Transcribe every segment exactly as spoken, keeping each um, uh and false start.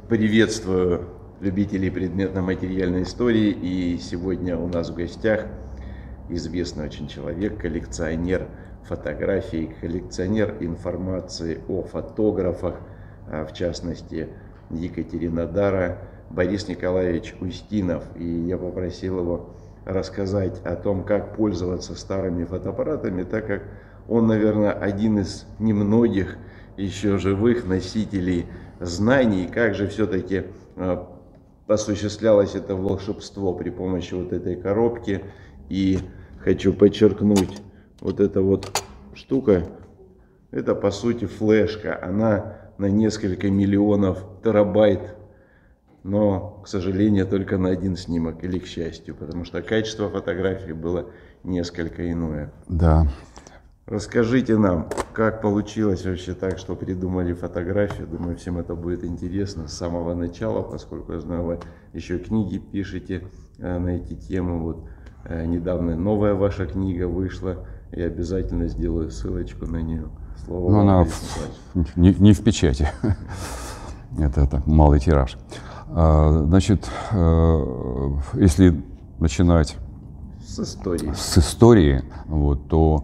Приветствую любителей предметно-материальной истории, и сегодня у нас в гостях известный очень человек, коллекционер фотографий, коллекционер информации о фотографах, в частности Екатеринодара, Борис Николаевич Устинов. И я попросил его рассказать о том, как пользоваться старыми фотоаппаратами, так как он, наверное, один из немногих еще живых носителей знаний, как же все-таки э, осуществлялось это волшебство при помощи вот этой коробки. И хочу подчеркнуть, вот эта вот штука, это по сути флешка, она на несколько миллионов терабайт, но, к сожалению, только на один снимок, или к счастью, потому что качество фотографии было несколько иное. Да. Расскажите нам, как получилось вообще так, что придумали фотографию. Думаю, всем это будет интересно с самого начала, поскольку я знаю, вы еще книги пишете на эти темы. Вот недавно новая ваша книга вышла, и обязательно сделаю ссылочку на нее. Слово Но вам, она в, не, не в печати, это, это малый тираж. Значит, если начинать с истории, с истории вот, то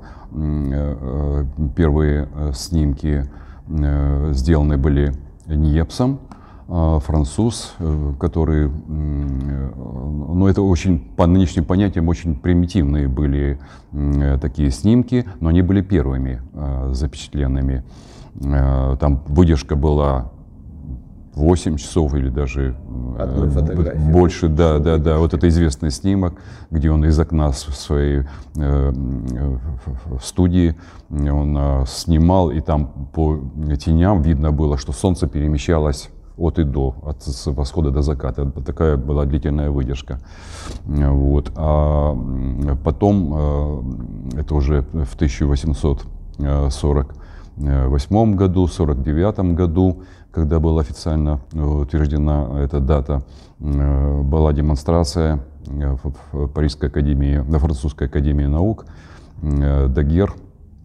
первые снимки сделаны были Ньепсом, француз, который, ну это очень, по нынешним понятиям, очень примитивные были такие снимки, но они были первыми запечатленными. Там выдержка была восемь часов или даже одной фотографии. Больше, да, да, да. Вот это известный снимок, где он из окна своей э, студии он э, снимал, и там по теням видно было, что солнце перемещалось от и до, от восхода до заката. Такая была длительная выдержка. Вот. А потом, э, это уже в тысяча восемьсот сорок восьмом году, сорок девятом году, когда была официально утверждена эта дата, была демонстрация в Парижской академии, на французской академии наук. Дагер,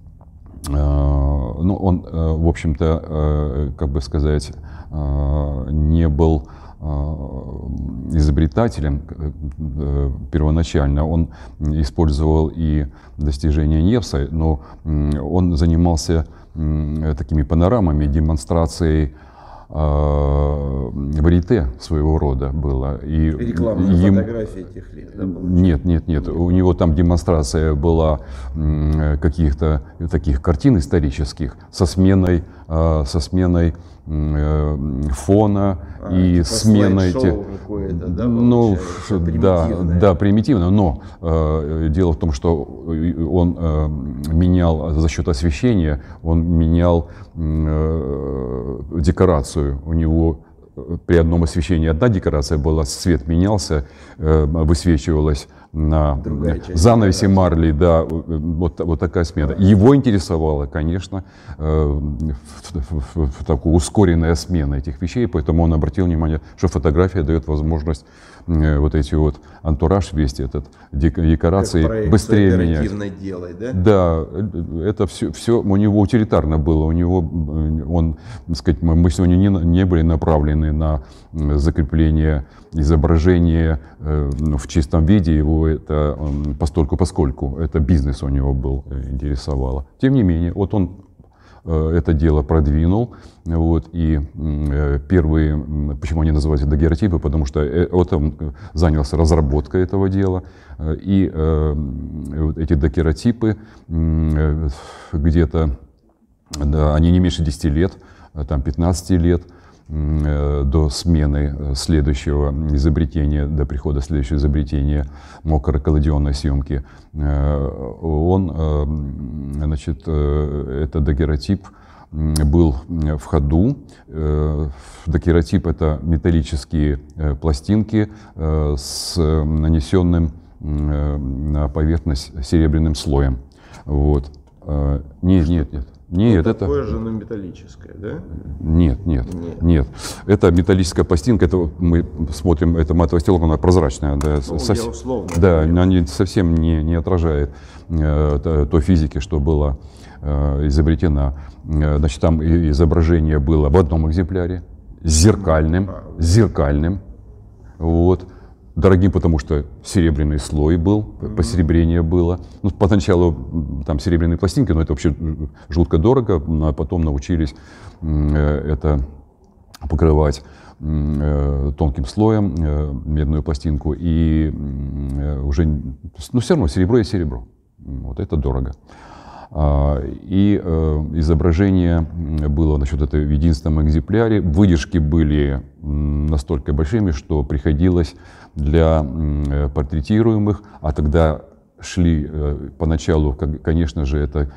ну, он, в общем-то, как бы сказать, не был изобретателем первоначально. Он использовал и достижения Ньепса, но он занимался такими панорамами, демонстрацией варьете своего рода было. И рекламная им... фотография тех лет, да, нет, нет, нет. У него там демонстрация была каких-то таких картин исторических со сменой, со сменой фона а, и типа сменой тех, да, ну да, да, примитивно, но э, дело в том, что он э, менял за счет освещения, он менял э, декорацию. У него при одном освещении одна декорация была, свет менялся, э, высвечивалась на занавесе марли, да, вот, вот такая смена. Его интересовала, конечно, э, такая ускоренная смена этих вещей, поэтому он обратил внимание, что фотография дает возможность э, вот эти вот антураж, весь этот декорации быстрее менять. Делать, да? Да, это все, все у него утилитарно было, у него, он, так сказать, мы сегодня не, не были направлены на закрепление изображения э, в чистом виде, его это постольку поскольку, это бизнес у него был, интересовало. Тем не менее, вот он э, это дело продвинул, вот, и э, первые, почему они называются дагеротипы, потому что э, вот он занялся разработкой этого дела, э, и э, вот эти дагеротипы э, где-то, да, они не меньше десяти лет, там пятнадцати лет, до смены следующего изобретения, до прихода следующего изобретения мокроколодионной съемки, он, значит, это дагеротип был в ходу. Дагеротип — это металлические пластинки с нанесенным на поверхность серебряным слоем. Вот. Нет, нет, нет. Нет, ну, это такое же, но металлическое, да? Нет, нет, нет, нет. Это металлическая пластинка. Это мы смотрим, это матовая стекло, она прозрачная, да, ну, сов... я условно, да, она не, совсем не, не отражает э, той физики, что была э, изобретена. Значит, там изображение было в одном экземпляре, зеркальным, зеркальным, вот. Дорогим, потому что серебряный слой был, mm-hmm. посеребрение было. Ну, поначалу там серебряные пластинки, но это вообще жутко дорого, а потом научились это покрывать тонким слоем медную пластинку, и уже, ну, все равно серебро и серебро. Вот это дорого. И изображение было, значит, это в единственном экземпляре. Выдержки были настолько большими, что приходилось для портретируемых, а тогда шли поначалу, конечно же, это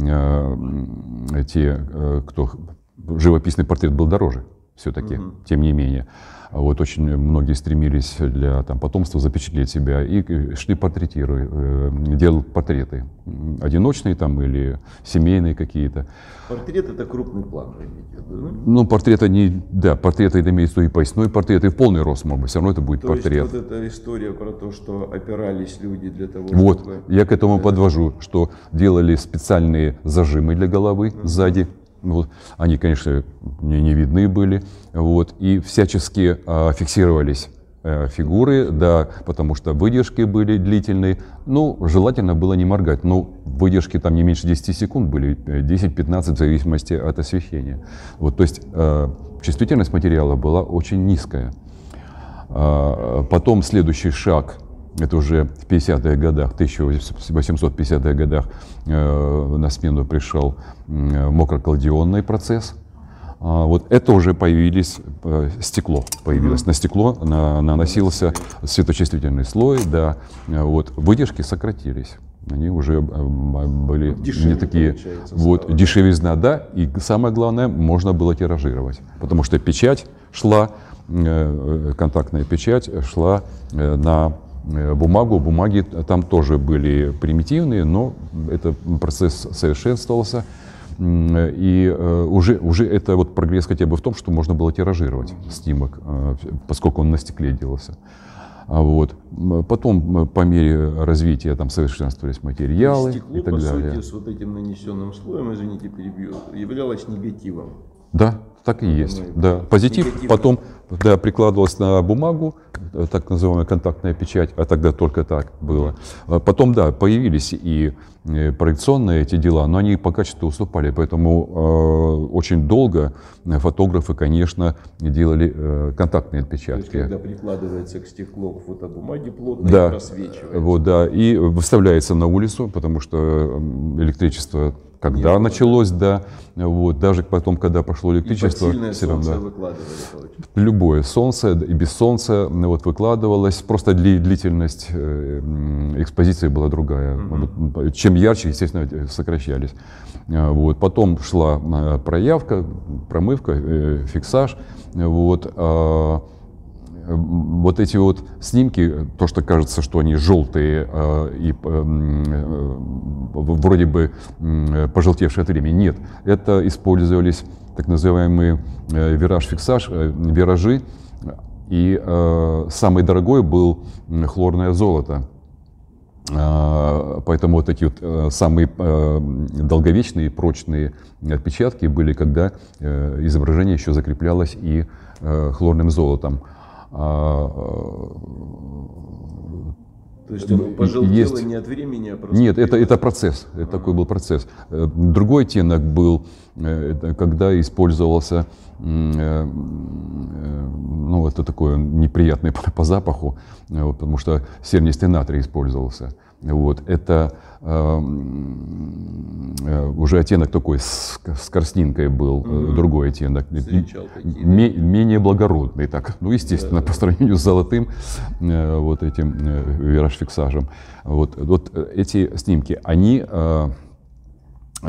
те, кто живописный портрет был дороже все-таки, mm-hmm. тем не менее. Вот очень многие стремились для там, потомства запечатлеть себя и шли портретируя, делали портреты одиночные там или семейные какие-то. Портрет — это крупный план, вы имеете в виду, да? Ну, портрет они, да, портрет это имеется в виду и поясной портрет, и в полный рост, может быть, все равно это будет то портрет. Есть вот эта история про то, что опирались люди для того, вот, чтобы... я к этому подвожу, что делали специальные зажимы для головы mm-hmm. сзади. Вот. Они, конечно, не, не видны были, вот, и всячески а, фиксировались а, фигуры, да, потому что выдержки были длительные. Ну, желательно было не моргать, но выдержки там не меньше десяти секунд были, десять-пятнадцать в зависимости от освещения. Вот, то есть а, чувствительность материала была очень низкая. А, потом следующий шаг. Это уже в пятидесятых годах, в тысяча восемьсот пятидесятых годах э, на смену пришел э, мокрокладионный процесс. А, вот это уже появились, э, стекло появилось. Mm-hmm. На стекло на, наносился светочувствительный слой, да, вот, выдержки сократились. Они уже были дешевле, не такие, вот, стало, дешевизна, да, и самое главное, можно было тиражировать, потому что печать шла, э, контактная печать шла э, на бумагу. Бумаги там тоже были примитивные, но этот процесс совершенствовался. И уже, уже это вот прогресс хотя бы в том, что можно было тиражировать снимок, поскольку он на стекле делался. Вот. Потом по мере развития там совершенствовались материалы стекло, и так по далее. Сути, с вот этим нанесенным слоем, извините, перебью, являлось негативом. Да, так и есть. Да. Позитив негативно. Потом, да, прикладывалось на бумагу, так называемая контактная печать, а тогда только так было. Потом, да, появились и проекционные эти дела, но они по качеству уступали, поэтому э, очень долго фотографы, конечно, делали э, контактные отпечатки. То есть, когда прикладывается к стеклу, к фотобумаге плотно, да, и просвечивается. Вот, да, и выставляется на улицу, потому что электричество когда не началось, было. Да, вот, даже потом, когда пошло электричество, и под сильное все солнце равно, выкладывали. любое солнце и без солнца вот, выкладывалось, просто длительность экспозиции была другая. Mm-hmm. Чем ярче, естественно, сокращались. Вот. Потом шла проявка, промывка, фиксаж. Вот. Вот эти вот снимки, то, что кажется, что они желтые э, и э, вроде бы э, пожелтевшие от времени, нет. Это использовались так называемые э, вираж-фиксаж, э, виражи. И э, самый дорогой был хлорное золото. Э, поэтому вот эти вот э, самые э, долговечные, прочные отпечатки были, когда э, изображение еще закреплялось и э, хлорным золотом. То есть он пожелтело есть... не от времени, а просто... Нет, это, это процесс, это такой был процесс. Другой оттенок был, когда использовался, ну, это такое неприятное по запаху, потому что сернистый натрий использовался. Вот, это э, уже оттенок такой с, с корстинкой был, mm-hmm. другой оттенок, ме, менее благородный, так, ну, естественно, да, по сравнению с золотым э, вот этим э, вираж-фиксажем. Вот, вот эти снимки, они, э, э,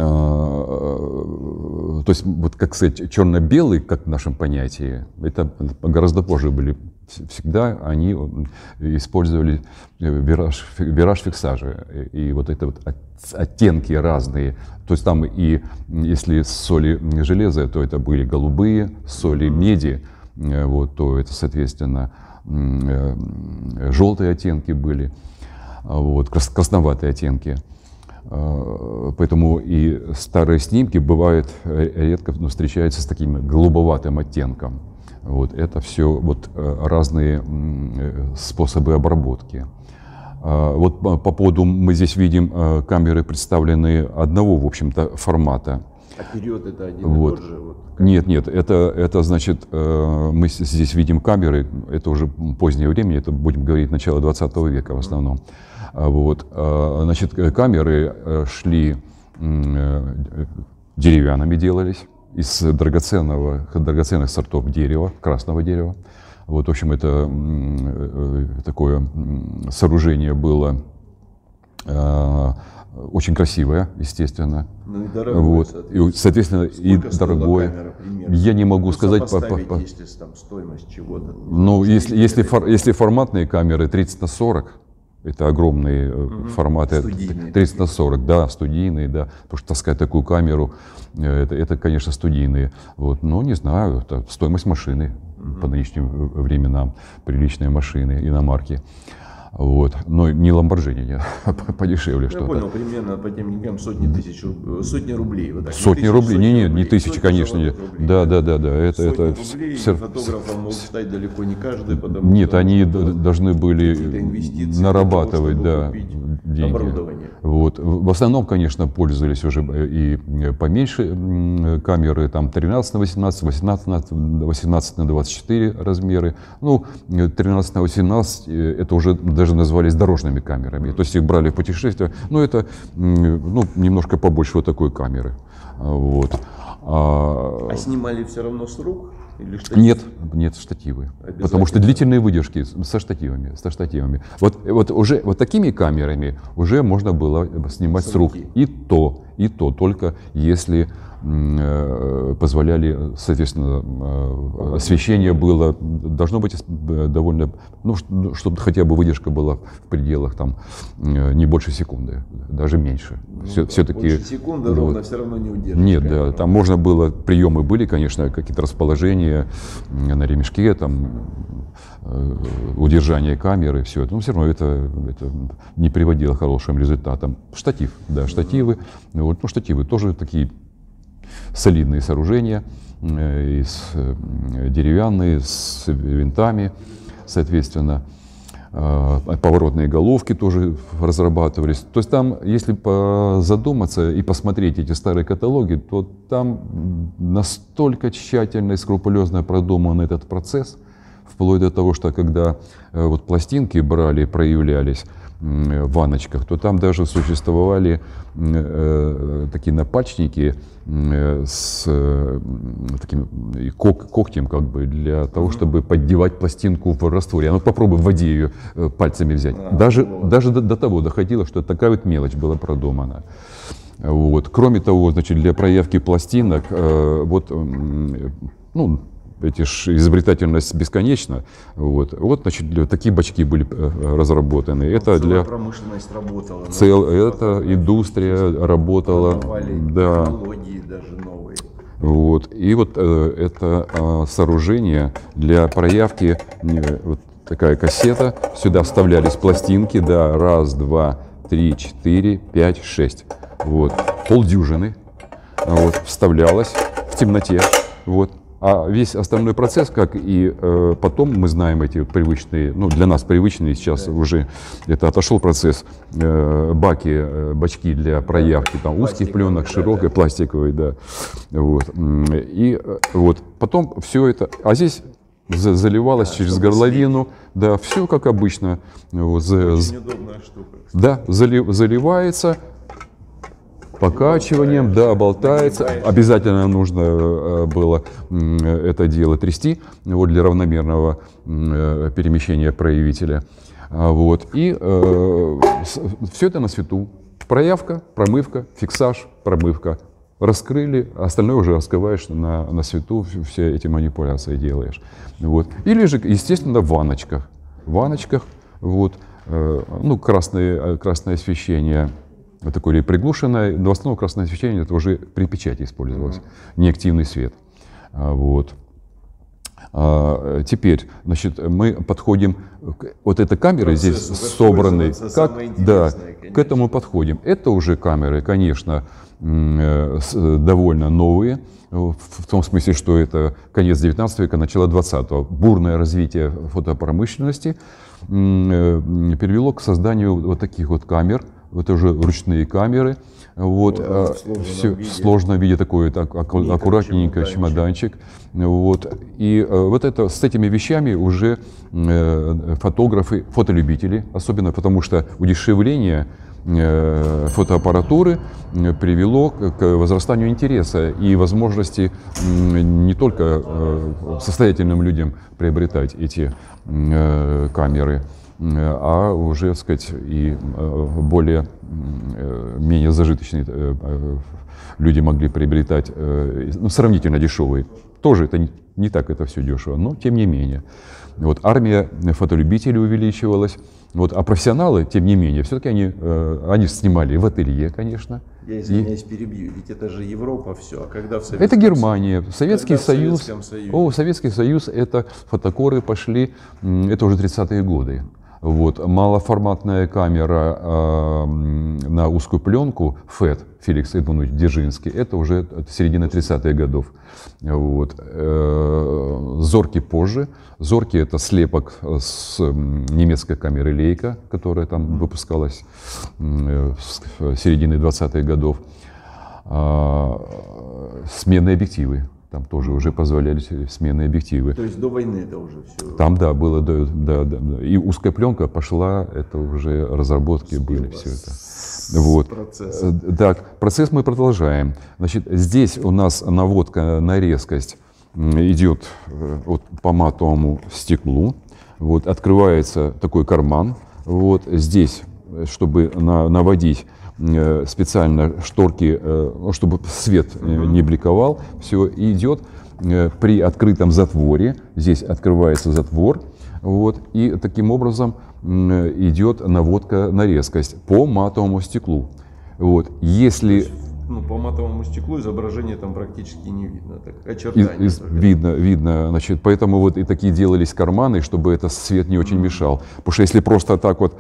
то есть, вот, как сказать, черно-белый, как в нашем понятии, это гораздо позже были. Всегда они использовали вираж, вираж-фиксажи, и вот это вот оттенки разные. То есть там и если с соли железа, то это были голубые, с соли меди, вот, то это, соответственно, желтые оттенки были, вот, красноватые оттенки. Поэтому и старые снимки бывают редко, но встречаются с таким голубоватым оттенком. Вот это все вот разные способы обработки. Вот по поводу, мы здесь видим камеры, представленные одного, в общем-то, формата. А период это один вот. и тот же? Вот, нет, нет, это, это значит, мы здесь видим камеры, это уже позднее время, это, будем говорить, начало двадцатого века в основном. Вот. Значит, камеры шли деревянными, делались из драгоценного, драгоценных сортов дерева, красного дерева. Вот, в общем, это такое сооружение было очень красивое, естественно. Ну и дорогое, вот. соответственно. И, соответственно, Сколько и дорогое. Камера, примерно? Я не могу ну, сказать по, по, по... если там стоимость чего-то. Ну, если, если, фор, если форматные камеры тридцать на сорок, это огромные угу. форматы, студийные тридцать на сорок, да, студийные, да, потому что таскать такую камеру, это, это конечно, студийные. Вот. Но не знаю, это стоимость машины угу. по нынешним временам, приличные машины, иномарки. Вот. Но не Lamborghini, нет, подешевле что-то. Я понял, примерно по тем деньгам сотни тысяч, сотни рублей. Вот так. Сотни не рублей, не, нет, не тысячи, конечно. Нет. Да, да, да, да. Это, сотни это рублей, все... фотографом могут стать далеко не каждый, потому Нет, что они должны были нарабатывать, того, да, деньги. Оборудование. Вот. В основном, конечно, пользовались уже и поменьше камеры, там тринадцать на восемнадцать, восемнадцать на двадцать четыре размеры. Ну, тринадцать на восемнадцать это уже даже назывались дорожными камерами. То есть их брали в путешествия. Ну, это ну, немножко побольше вот такой камеры. Вот. А, а снимали все равно с рук? Или штатив? Нет, нет, штативы. Потому что длительные выдержки со штативами, со штативами. Вот, вот уже вот такими камерами уже можно было снимать с, с рук. И то, и то только если э, позволяли, соответственно, э, освещение было, должно быть довольно, ну, чтобы хотя бы выдержка была в пределах там э, не больше секунды, даже меньше. Ну, все, да, все-таки больше секунды вот, ровно все равно не удержишь. Нет, камеру. да, там можно было, приемы были, конечно, какие-то расположения на ремешке, там, э, удержание камеры, все это, но все равно это, это не приводило к хорошим результатам. Штатив, да, штативы, вот, ну, штативы тоже такие солидные сооружения, э, из, э, деревянные, с винтами, соответственно. Поворотные головки тоже разрабатывались. То есть там, если задуматься и посмотреть эти старые каталоги, то там настолько тщательно и скрупулезно продуман этот процесс, вплоть до того, что когда вот пластинки брали, проявлялись в ванночках, то там даже существовали э, такие напальчники э, с э, таким ког, когтем, как бы, для того, чтобы поддевать пластинку в растворе. А ну попробуй в воде ее э, пальцами взять. А, даже вот. даже до, до того доходило, что такая вот мелочь была продумана. Вот. Кроме того, значит, для проявки пластинок, э, вот, э, ну, эти ж изобретательность бесконечна. Вот, вот значит, для, такие бачки были разработаны. Это для промышленность работала. Цел, это индустрия работала. Да. Технологии даже новые. Вот, и вот э, это э, сооружение для проявки, э, вот такая кассета. Сюда вставлялись пластинки, да, раз, два, три, четыре, пять, шесть. Вот, полдюжины. Вот, вставлялась в темноте. Вот. А весь остальной процесс, как и э, потом мы знаем эти привычные, ну для нас привычные сейчас да. уже, это отошел процесс, э, баки, э, бачки для проявки, там узких пленок, широкой, да, пластиковой, да. Вот. И вот потом все это, а здесь заливалось да, через горловину, да, все как обычно. Вот, очень удобная штука. Кстати. Да, залив, заливается. Покачиванием, да, болтается. Обязательно нужно было это дело трясти вот, для равномерного перемещения проявителя. Вот. И э, все это на свету. Проявка, промывка, фиксаж, промывка. Раскрыли, остальное уже раскрываешь на, на свету, все эти манипуляции делаешь. Вот. Или же, естественно, в ванночках. В ванночках, вот, э, ну, красное, красное освещение. Вот такое приглушенное, но в основном красное освещение это уже при печати использовалось, mm-hmm. неактивный свет. Вот. А, теперь, значит, мы подходим к вот этой камере здесь собранной, как, да, к этому подходим. Это уже камеры, конечно, довольно новые, в том смысле, что это конец девятнадцатого века, начало двадцатого. Бурное развитие фотопромышленности привело к созданию вот таких вот камер. Это уже ручные камеры. Вот, вот в все виде. В сложном виде такой так, аку, аккуратненько чемоданчик. Вот. И вот это, с этими вещами уже фотографы, фотолюбители, особенно потому что удешевление фотоаппаратуры привело к возрастанию интереса и возможности не только состоятельным людям приобретать эти камеры, а уже, так сказать, и более менее зажиточные люди могли приобретать, ну, сравнительно дешевые. Тоже это не, не так это все дешево, но тем не менее. Вот, армия фотолюбителей увеличивалась, вот, а профессионалы, тем не менее, все-таки они, они снимали в ателье, конечно. Я извиняюсь, и... перебью, ведь это же Европа все, а когда в Советском Это Германия, Советский когда Союз. В Советском Союзе? О, Советский Союз, это фотокоры пошли, это уже тридцатые годы. Вот, малоформатная камера э, на узкую пленку ФЭД, Феликс Эдмундович Дзержинский, это уже середина тридцатых годов. Вот. Э, Зорки позже. Зорки — это слепок с немецкой камеры Leica, которая там выпускалась э, с середины двадцатых годов. Э, сменные объективы. Там тоже уже позволяли сменные объективы. То есть до войны это уже все? Там, да, было, да, да, да. И узкая пленка пошла, это уже разработки Успела были, все это. Вот. Процесс. Так, процесс мы продолжаем. Значит, здесь у нас наводка на резкость идет вот по матовому стеклу. Вот, открывается такой карман. Вот здесь, чтобы на, наводить специально шторки, чтобы свет не бликовал, все идет при открытом затворе. Здесь открывается затвор, вот, и таким образом идет наводка на резкость по матовому стеклу. Вот. Если ну, по матовому стеклу изображение там практически не видно, так, очертания. Из, из, видно, видно, значит, поэтому вот и такие делались карманы, чтобы этот свет не очень мешал. Потому что если просто так вот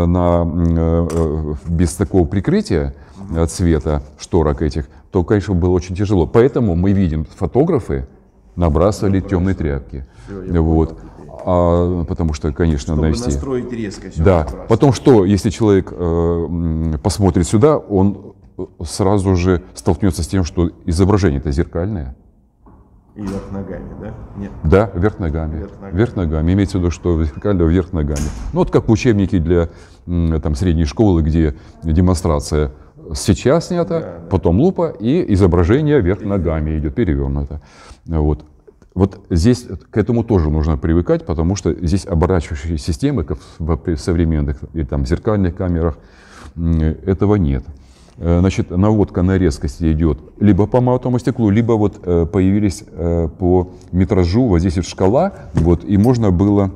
на, без такого прикрытия цвета шторок этих, то, конечно, было очень тяжело. Поэтому мы видим, фотографы набрасывали темные тряпки. Все, вот. А, потому что, конечно, чтобы навести. настроить резкость. Да. Потом что, если человек э, посмотрит сюда, он сразу же столкнется с тем, что изображение-то зеркальное. И вверх ногами, да? Нет. Да, вверх ногами. Вверх ногами. Вверх ногами. Имеется в виду, что зеркально вверх ногами. Ну, вот как в учебнике для там, средней школы, где демонстрация свеча снята, да, да. Потом лупа, и изображение вверх ногами идет, перевернуто. Вот. Вот здесь к этому тоже нужно привыкать, потому что здесь оборачивающие системы, как в современных и там, зеркальных камерах, этого нет. Значит, наводка на резкость идет либо по матовому стеклу, либо вот появились по метражу, вот здесь вот шкала, вот, и можно было,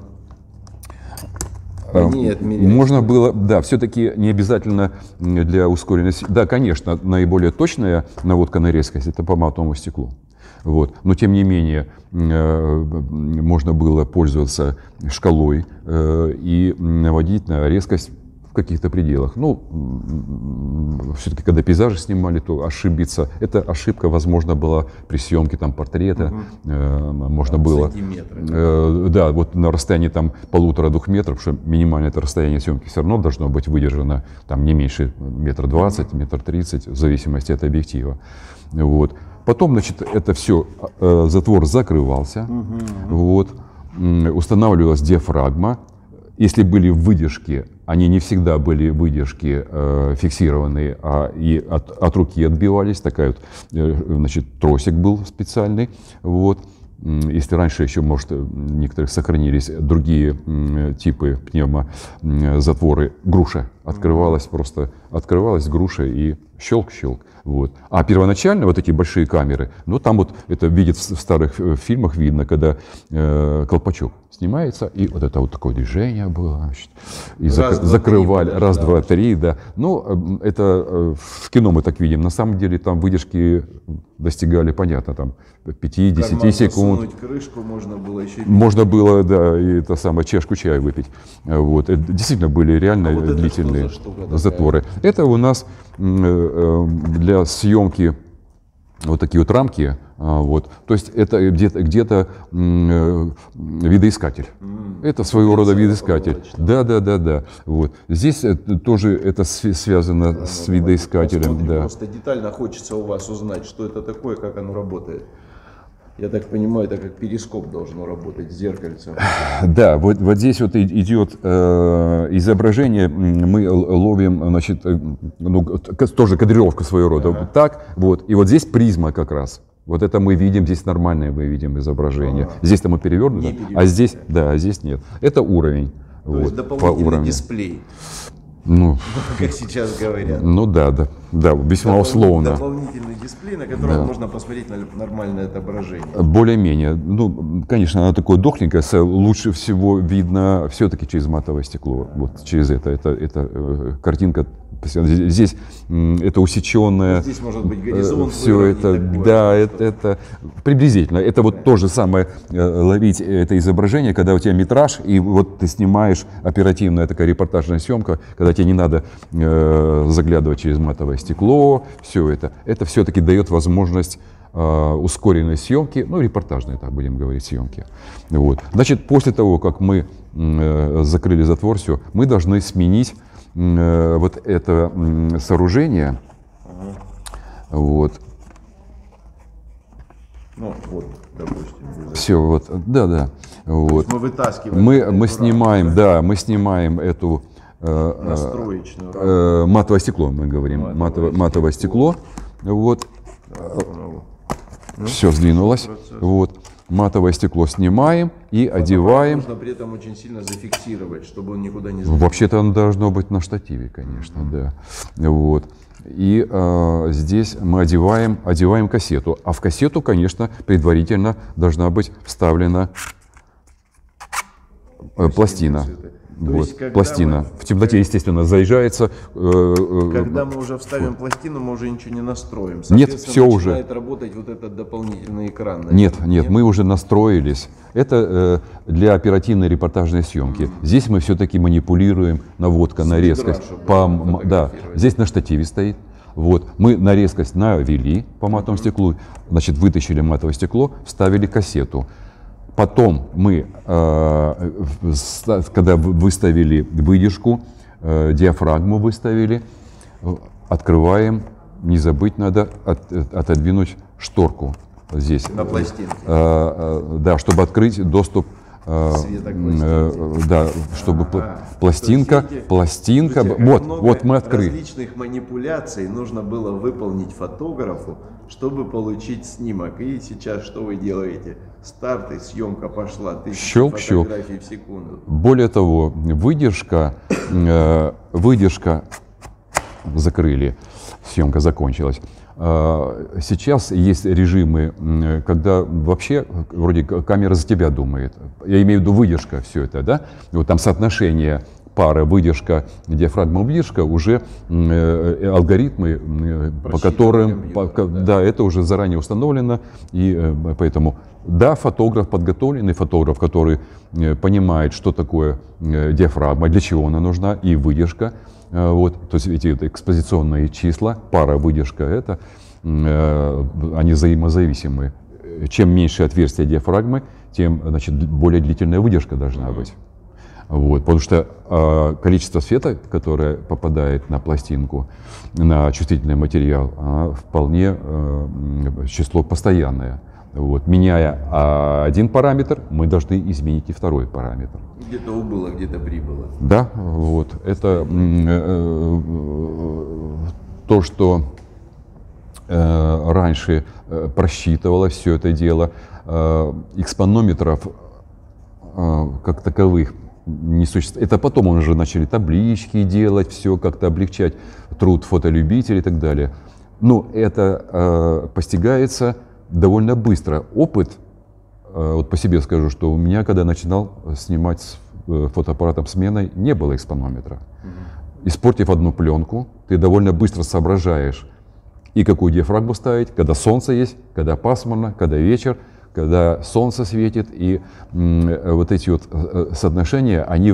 Нет, можно было, да, все-таки не обязательно для ускоренной, да, конечно, наиболее точная наводка на резкость это по матовому стеклу. Вот. Но тем не менее можно было пользоваться шкалой и наводить на резкость в каких-то пределах. Ну, все-таки, когда пейзажи снимали, то ошибиться. Эта ошибка, возможно, была при съемке там, портрета. Угу. Э, можно там было. Э, да, вот на расстоянии там полутора-двух метров, что минимальное это расстояние съемки все равно должно быть выдержано там не меньше метра двадцать, метр тридцать, в зависимости от объектива. Вот. Потом, значит, это все, э, затвор закрывался. Угу. Вот. Устанавливалась диафрагма. Если были выдержки, они не всегда были выдержки э, фиксированные, а и от, от руки отбивались. Такая вот, э, значит, тросик был специальный. Вот. Если раньше еще, может, некоторых сохранились другие э, типы пневмозатворы, груша открывалась, просто открывалась груша и щелк-щелк. Вот. А первоначально вот эти большие камеры, ну там вот это видит в старых фильмах видно, когда э, колпачок снимается, и вот это вот такое движение было, значит, и раз, зак- два, закрывали, три, раз, да, два, три, да. Ну, это в кино мы так видим, на самом деле там выдержки достигали, понятно, там пять-десять секунд. Крышку можно было еще... Можно было, да, и это самое, чашку чая выпить. Вот. Это действительно были реально а вот длительные. затворы. Затворы. Это у нас для съемки вот такие вот рамки. Вот. То есть это где-то где-то видоискатель. Mm. Это своего рода видоискатель. Да, да, да, да. Вот. Здесь тоже это связано да, с видоискателем. Да. Просто детально хочется у вас узнать, что это такое, как оно работает. Я так понимаю, это как перископ должно работать с зеркальцем. Да, вот, вот здесь вот идет э, изображение, мы ловим, значит, ну, тоже кадрировка своего рода. Ага. Так, вот, и вот здесь призма как раз. Вот это мы видим, здесь нормальное мы видим изображение. Ага. Здесь-то мы перевернуто, а здесь, да, а здесь нет. Это уровень. То вот, есть дополнительный по уровню. Дисплей. Ну, как сейчас говорят. Ну да, да, да, весьма Допол- условно. Дополнительный дисплей, на котором да. можно посмотреть на нормальное отображение. Более-менее. Ну, конечно, оно такое дохленькое, лучше всего видно все-таки через матовое стекло. Вот через это, это, это э, картинка. Здесь э, это усеченное. Здесь может быть горизонт. Все это, такое, да, это, это приблизительно. Это вот то же самое э, ловить это изображение, когда у тебя метраж, и вот ты снимаешь оперативная такая репортажная съемка, когда тебе не надо э, заглядывать через матовое стекло, все это. Это все-таки дает возможность э, ускоренной съемки, ну, репортажной, так будем говорить, съемки. Вот. Значит, после того, как мы э, закрыли затвор, все, мы должны сменить э, вот это э, сооружение. Ага. Вот. Ну, вот, допустим. Все, вот, да, да. Вот. Мы вытаскиваем. Мы, мы снимаем, да, мы снимаем эту настроечную э, матовое стекло, мы говорим, матовое, матовое, матовое стекло, вот, ну, все сдвинулось, вот, матовое стекло снимаем и потом одеваем. Нужно при этом очень сильно зафиксировать, чтобы он никуда не сдвинулся. Вообще-то оно должно быть на штативе, конечно, mm-hmm. да, вот. И э, здесь мы одеваем, одеваем кассету, а в кассету, конечно, предварительно должна быть вставлена э, пластина. Вот, есть, пластина. Мы, в темноте, естественно, заезжается. Э, когда мы уже вставим пластину, мы уже ничего не настроим. Нет, все уже. Начинает работать вот этот дополнительный экран. Нет, нет, нет, мы уже настроились. Это э, для оперативной репортажной съемки. Mm-hmm. Здесь мы все-таки манипулируем, наводка на резкость. По, да, здесь на штативе стоит. Вот, мы на резкость навели по матовому mm-hmm. стеклу, значит, вытащили матовое стекло, вставили кассету. Потом мы, когда выставили выдержку, диафрагму выставили, открываем, не забыть надо от, отодвинуть шторку здесь. На пластинке. Да, чтобы открыть доступ. Света к да, чтобы а, пластинка, видите, пластинка, вот, вот мы открыли. Различных манипуляций нужно было выполнить фотографу, чтобы получить снимок. И сейчас что вы делаете? Старт и съемка пошла, тысяча фотографий в секунду. Более того, выдержка, э, выдержка закрыли, съемка закончилась. Сейчас есть режимы, когда вообще вроде камера за тебя думает. Я имею в виду выдержка, все это, да? Вот там соотношение пара выдержка, диафрагма, выдержка, уже э, алгоритмы, э, по которым, по, да. да, это уже заранее установлено, и э, поэтому, да, фотограф, подготовленный фотограф, который э, понимает, что такое э, диафрагма, для чего она нужна, и выдержка. Вот, то есть эти это экспозиционные числа, пара, выдержка, это, э, они взаимозависимы. Чем меньше отверстие диафрагмы, тем, значит, более длительная выдержка должна быть. Вот, потому что э, количество света, которое попадает на пластинку, на чувствительный материал, оно вполне э, число постоянное. Вот. Меняя а, один параметр, мы должны изменить и второй параметр. Где-то убыло, где-то прибыло. Да, вот. Это э, э, то, что э, раньше э, просчитывало все это дело. Э, экспонометров э, как таковых не существует. Это потом уже начали таблички делать, все как-то облегчать труд фотолюбителей и так далее. Но это э, постигается довольно быстро. Опыт, вот по себе скажу, что у меня, когда начинал снимать с фотоаппаратом сменой, не было экспонометра. Mm-hmm. Испортив одну пленку, ты довольно быстро соображаешь, и какую диафрагму ставить, когда солнце есть, когда пасмурно, когда вечер, когда солнце светит. И м, вот эти вот соотношения, они в,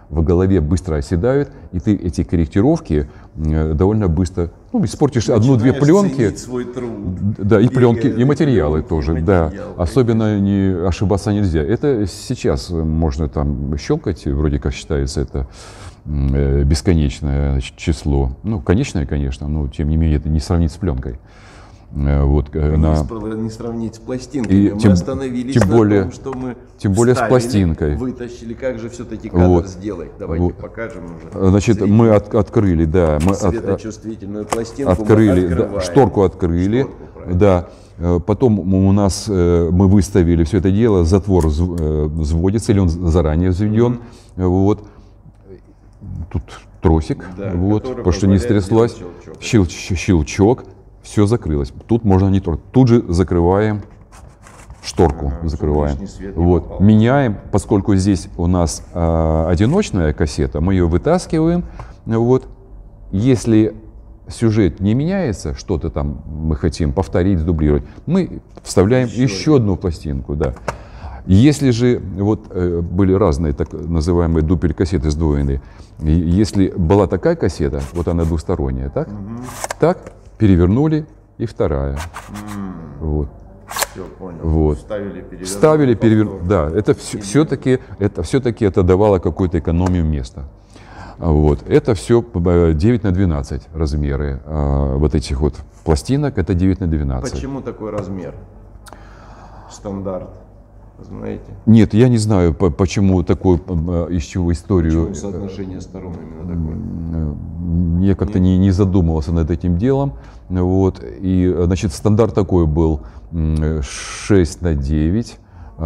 в голове быстро оседают, и ты эти корректировки довольно быстро, ну, испортишь одну-две пленки. Свой труд. Да, и пленки, и материалы тоже, материал, да. конечно. Особенно не ошибаться нельзя. Это сейчас можно там щелкать, вроде как считается это бесконечное число. Ну, конечное, конечно, но тем не менее это не сравнить с пленкой. Вот, не, на... не сравнить с пластинками. И мы тем, остановились тем на более, том, что мы тем более вставили, с пластинкой. Вытащили, как же все-таки кадр вот. сделать. Давайте вот. покажем уже. Значит, Зрителям. мы от, открыли, да, мы светочувствительную пластинку открыли, мы да, шторку открыли, шторку, да. Потом у нас мы выставили все это дело, затвор взводится, или он заранее взведен, mm-hmm. вот. Тут тросик, да, вот, потому что не стряслась, щелчок. щелчок, все закрылось. Тут можно не трогать. Тут же закрываем шторку, ага, закрываем. Вот. Меняем, поскольку здесь у нас э, одиночная кассета, мы ее вытаскиваем. Вот. Если сюжет не меняется, что-то там мы хотим повторить, сдублировать, мы вставляем еще, еще одну пластинку. Да. Если же вот э, были разные так называемые дупель-кассеты сдвоенные, если была такая кассета, вот она двусторонняя, так, угу. так перевернули и вторая. Mm. Вот. Все, понял. Вот. Вставили, перевернули. Вставили, перевернули. Да, это все-таки это, все-таки это давало какую-то экономию места. Вот. Это все девять на двенадцать размеры а, вот этих вот пластинок, это девять на двенадцать. Почему такой размер? Стандарт. Знаете? Нет, я не знаю, почему такую, из чего историю. Почему соотношение сторон именно такое? Я как-то не, не задумывался над этим делом. Вот. И, значит, стандарт такой был шесть на девять,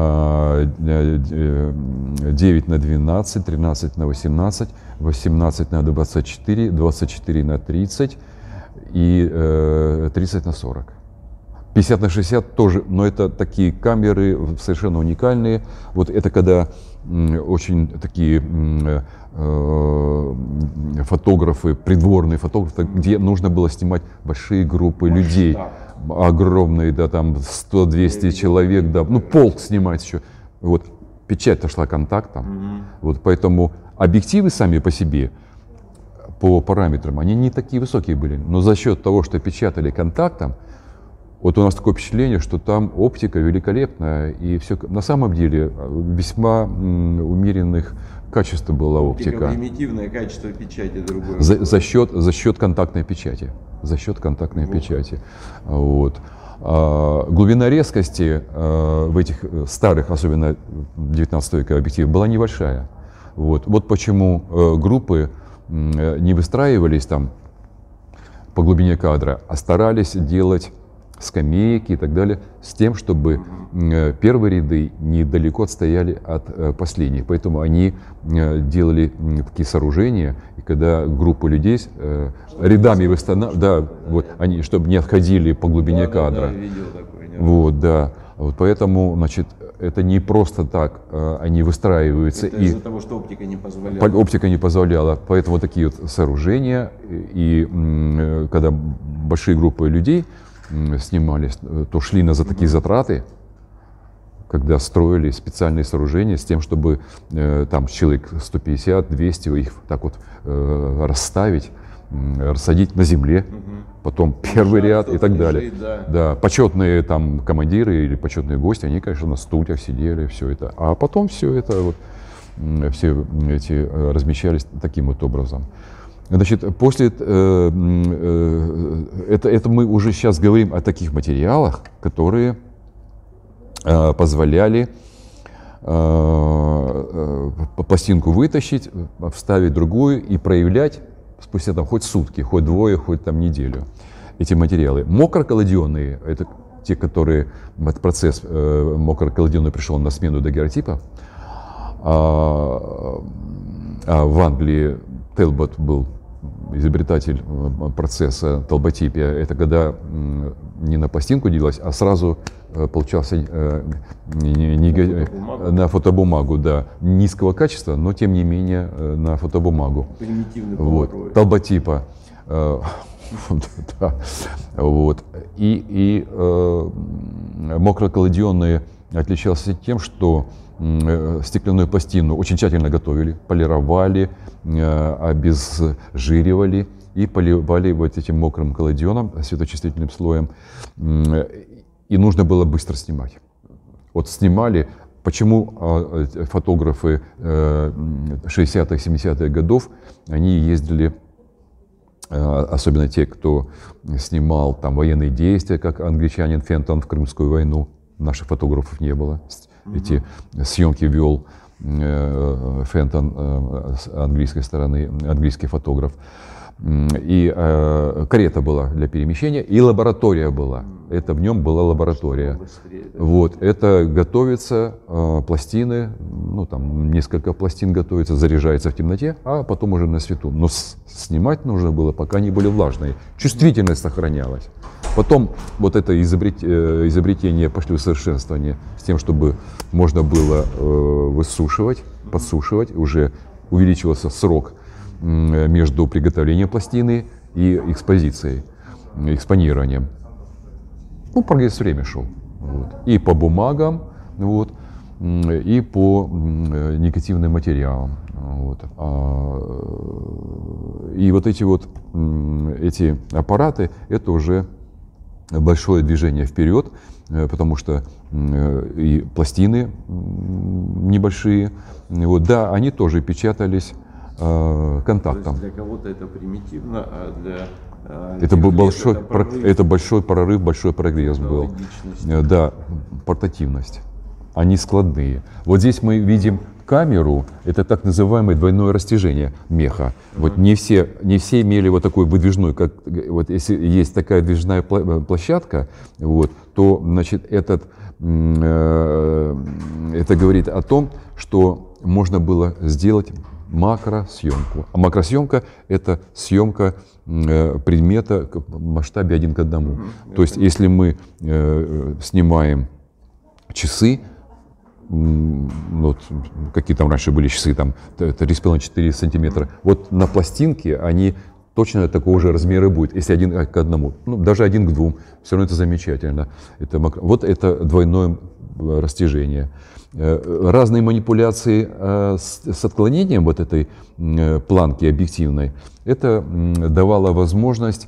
девять на двенадцать, тринадцать на восемнадцать, восемнадцать на двадцать четыре, двадцать четыре на тридцать и тридцать на сорок. пятьдесят на шестьдесят тоже, но это такие камеры совершенно уникальные. Вот это когда очень такие э, фотографы, придворные фотографы, где нужно было снимать большие группы людей, огромные, да, там сто-двести человек, да, ну полк снимать еще. Вот печать-то шла контактом, mm-hmm. вот поэтому объективы сами по себе, по параметрам, они не такие высокие были, но за счет того, что печатали контактом, вот у нас такое впечатление, что там оптика великолепная, и все на самом деле весьма умеренных качеств была оптика. Оптика примитивное качество печати другое. За, за, счет, за счет контактной печати. За счет контактной вот. печати. Вот. А, глубина резкости а, в этих старых, особенно девятнадцатого века объективах, была небольшая. Вот, вот почему а, группы а, не выстраивались там по глубине кадра, а старались делать скамейки и так далее, с тем, чтобы э, первые ряды недалеко отстояли от э, последних. Поэтому они э, делали э, такие сооружения, и когда группа людей э, рядами восстанавливали, да, вот, они, чтобы не отходили по глубине да, кадра. Да, да, видел такое, не вот, да. Вот поэтому, значит, это не просто так, э, они выстраиваются. Это из-за того, что оптика не позволяла. Оптика не позволяла. Поэтому вот такие вот сооружения, и э, когда большие группы людей снимались, то шли на за такие затраты, когда строили специальные сооружения с тем, чтобы э, там человек сто пятьдесят - двести их так вот э, расставить, э, рассадить на земле, угу. потом первый Жаль, ряд и так далее. Лежит, да. Да, почетные там командиры или почетные гости, они, конечно, на стульях сидели, все это. А потом все это вот, все эти размещались таким вот образом. Значит, после э, э, это, это мы уже сейчас говорим о таких материалах, которые э, позволяли э, э, пластинку вытащить, вставить другую и проявлять спустя там хоть сутки, хоть двое, хоть там неделю эти материалы. Мокроколодионные, это те, которые, этот процесс э, мокроколодионный пришел на смену дагеротипа. А, а в Англии Телбот был изобретатель процесса толботипия. Это когда не на пластинку делалось, а сразу получался не, не, на, фотобумагу. на фотобумагу, да, низкого качества, но тем не менее на фотобумагу. Примитивный вот, толботипа. Да, вот. И, и э, мокроколодионные отличался тем, что стеклянную пластину очень тщательно готовили, полировали, обезжиривали и поливали вот этим мокрым коллодионом, светочувствительным слоем. И нужно было быстро снимать. Вот снимали. Почему фотографы шестидесятых, семидесятых годов, они ездили, особенно те, кто снимал там военные действия, как англичанин Фентон в Крымскую войну, наших фотографов не было. Mm-hmm. Эти съемки вел Фентон с английской стороны, английский фотограф. И э, карета была для перемещения, и лаборатория была. Это в нем была лаборатория. Быстрее, да? Вот, это готовятся э, пластины, ну там несколько пластин готовится, заряжается в темноте, а потом уже на свету. Но с- снимать нужно было, пока они были влажные. Чувствительность сохранялась. Потом вот это изобрет, э, изобретение пошли в совершенствование с тем, чтобы можно было э, высушивать, подсушивать, уже увеличивался срок между приготовлением пластины и экспозицией, экспонированием. Ну, прогресс время шел. Вот. И по бумагам, вот, и по негативным материалам. Вот. И вот эти вот эти аппараты, это уже большое движение вперед, потому что и пластины небольшие, вот, да, они тоже печатались контактом. Для кого-то это примитивно, а для это был большой, это, прорыв. это большой прорыв, большой прогресс был. Да, портативность. Они складные. Вот здесь мы видим камеру, это так называемое двойное растяжение меха. Uh-huh. Вот не все, не все имели вот такой выдвижной, как вот если есть такая движная площадка, вот, то значит этот, э, это говорит о том, что можно было сделать макросъемку. А макросъемка – это съемка э, предмета в масштабе один к одному. Mm-hmm. То есть, если мы э, снимаем часы, м, вот, какие там раньше были часы, там три с половиной - четыре сантиметра, вот на пластинке они точно такого же размера будут, если один к одному, ну, даже один к двум, все равно это замечательно. Это макро... Вот это двойное растяжение. Разные манипуляции с отклонением вот этой планки объективной, это давало возможность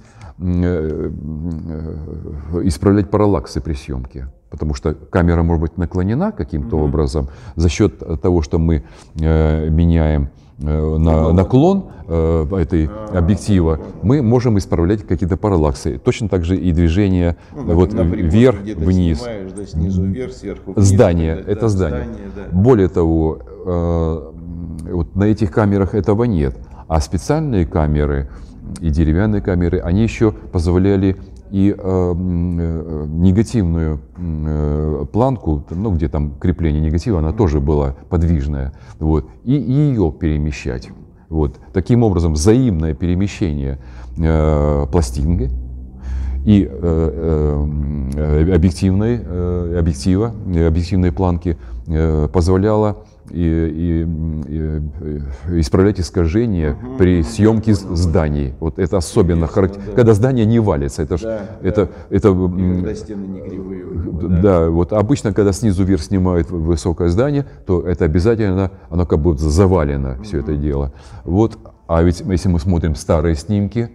исправлять параллаксы при съемке. Потому что камера может быть наклонена каким-то mm-hmm. образом за счет того, что мы меняем на наклон э, этой объектива, мы можем исправлять какие-то параллаксы. Точно так же и движение ну, вот, вверх, вниз. Снимаешь, да, снизу вверх, сверху вниз. Здание, да, это да, здание. здание да. Более того, э, вот на этих камерах этого нет. А специальные камеры и деревянные камеры, они еще позволяли и э, э, негативную э, планку, ну, где там крепление негатива, она тоже была подвижная, вот, и, и ее перемещать. Вот. Таким образом, взаимное перемещение э, пластинки и э, э, объективной, э, объектива, объективной планки э, позволяло и, и, и исправлять искажения угу. при съемке зданий. Вот это особенно характерно, да. Когда здание не валится. Это, да, это, да. это, и когда стены не кривые. Да, да, вот обычно, когда снизу вверх снимают высокое здание, то это обязательно, оно как будто завалено, угу. все это дело. Вот, а ведь если мы смотрим старые снимки,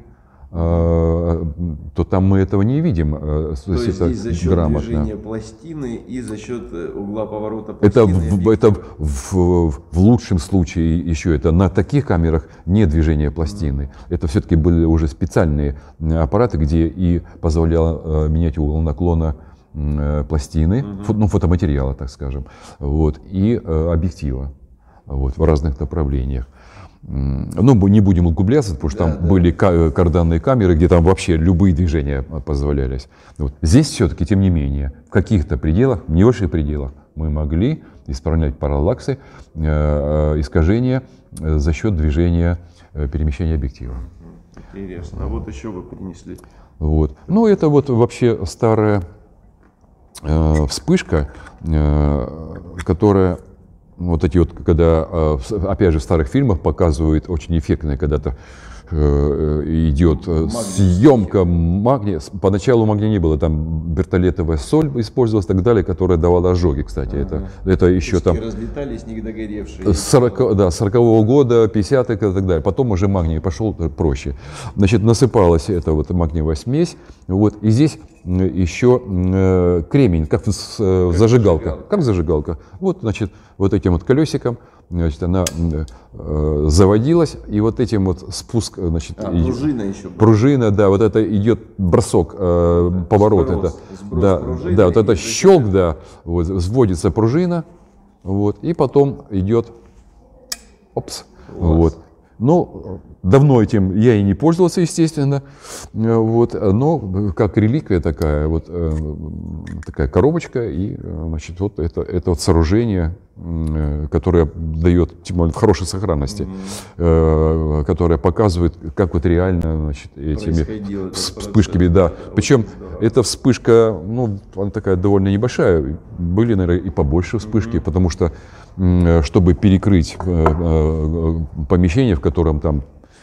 то там мы этого не видим. То, то есть это здесь за счет грамотно. Движения пластины и за счет угла поворота пластины. Это, в, это в, в лучшем случае еще это на таких камерах не движение пластины. Mm-hmm. Это все-таки были уже специальные аппараты, где и позволяло менять угол наклона пластины, mm-hmm. фо, ну, фотоматериала, так скажем, вот, и объектива вот, в разных направлениях. Ну, не будем углубляться, потому что да, там да. были карданные камеры, где там вообще любые движения позволялись. Вот. Здесь все-таки, тем не менее, в каких-то пределах, в небольших пределах, мы могли исправлять параллаксы, э, искажения за счет движения, э, перемещения объектива. Интересно. А вот еще вы принесли. Вот. Ну, это вот вообще старая э, вспышка, э, которая... Вот эти вот, когда, опять же, в старых фильмах показывают очень эффектные, когда-то идет магний, съемка магния. Поначалу магния не было, там бертолетовая соль использовалась и так далее, которая давала ожоги, кстати. Ага. Это, это еще Куски там... разлетались, не догоревшие. сорокового, да, сорокового года, пятидесятых и так далее. Потом уже магний пошел проще. Значит, насыпалась эта вот магниевая смесь. Вот, и здесь еще э, кремень, как, как зажигалка. зажигалка. Как зажигалка. Вот, значит, вот этим вот колесиком, значит, она э, заводилась, и вот этим вот спуск, значит, а, пружина еще была. Пружина, да, вот это идет бросок, э, да, поворот, сброс, это, сброс да, пружины, да, вот это щелк, да, вот, взводится пружина, вот, и потом идет, опс, вот. Ну, давно этим я и не пользовался, естественно, вот, но как реликвия такая, вот такая коробочка, и, значит, вот это, это вот сооружение, которое дает, тем более в хорошей сохранности, mm-hmm. которое показывает, как вот реально, значит, этими вспышками, да. Причем эта вспышка, ну, она такая довольно небольшая, были, наверное, и побольше вспышки, mm-hmm. потому что, чтобы перекрыть помещение, в котором там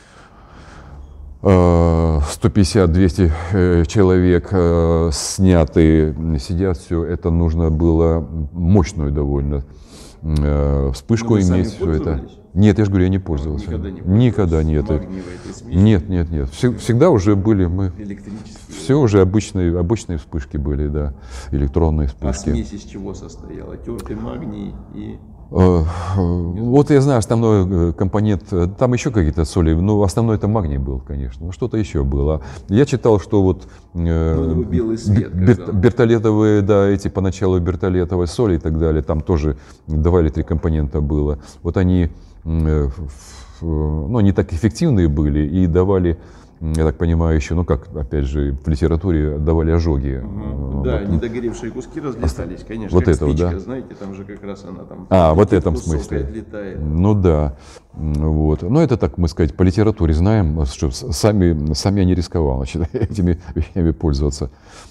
сто пятьдесят - двести человек сняты, сидят, все это нужно было мощную довольно вспышку иметь, все это. Нет, я же говорю, я не пользовался. Никогда не Никогда нет. Нет, нет, нет. Всегда уже были мы. Все уже обычные, обычные вспышки были, да, электронные вспышки. А смесь из чего состояла? Тертый магний и... Вот я знаю, основной компонент, там еще какие-то соли, но основной это магний был, конечно, что-то еще было. Я читал, что вот ну, белый свет, бер, бертолетовые, да, эти поначалу бертолетовые соли и так далее, там тоже давали три компонента было. Вот они, ну, не так эффективные были и давали, я так понимаю, еще, ну как, опять же, в литературе давали ожоги. Угу. Да, вот. Недогоревшие куски разлетались, конечно, вот как этого, спичка, да? Знаете, там же как раз она там... А, вот в этом смысле. Отлетает. Ну да, вот. Но это, так мы сказать, по литературе знаем, что сами, сами я не рисковал, значит, этими вещами пользоваться.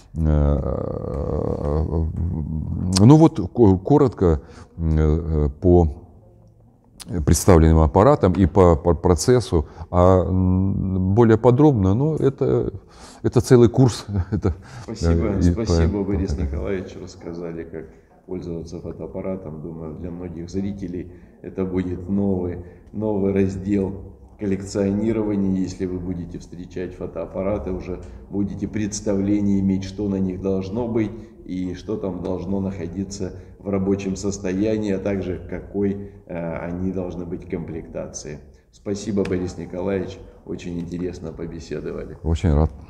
Ну вот, коротко по представленным аппаратам и по, по процессу, а более подробно, ну, это, это целый курс. Это, спасибо, и, спасибо, по, Борис Николаевич, рассказали, как пользоваться фотоаппаратом. Думаю, для многих зрителей это будет новый, новый раздел коллекционирования. Если вы будете встречать фотоаппараты, уже будете представление иметь, что на них должно быть и что там должно находиться в рабочем состоянии, а также какой э, они должны быть комплектации. Спасибо, Борис Николаевич, очень интересно побеседовали. Очень рад.